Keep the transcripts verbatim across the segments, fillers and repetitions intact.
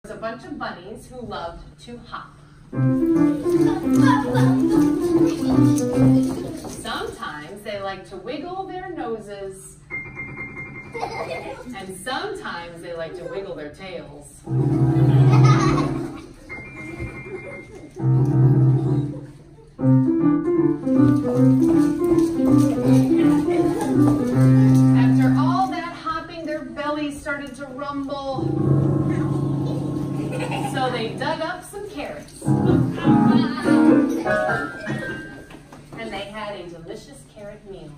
A bunch of bunnies who loved to hop. Sometimes they like to wiggle their noses, and sometimes they like to wiggle their tails. After all that hopping, their bellies started to rumble. So they dug up some carrots. And they had a delicious carrot meal.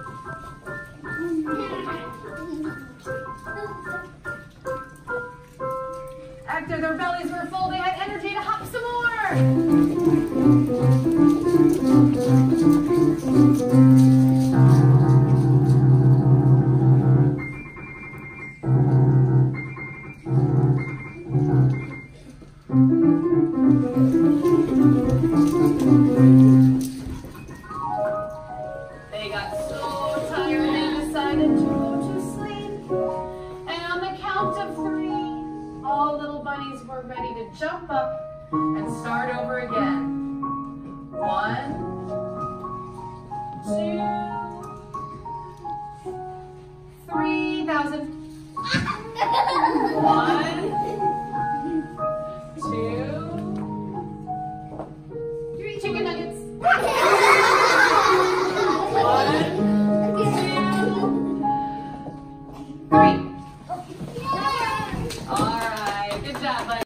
After their bellies were full, they had energy to hop some more. They got so tired they decided to go to sleep. And on the count of three, all little bunnies were ready to jump up and start over again. One, two, three thousand. One,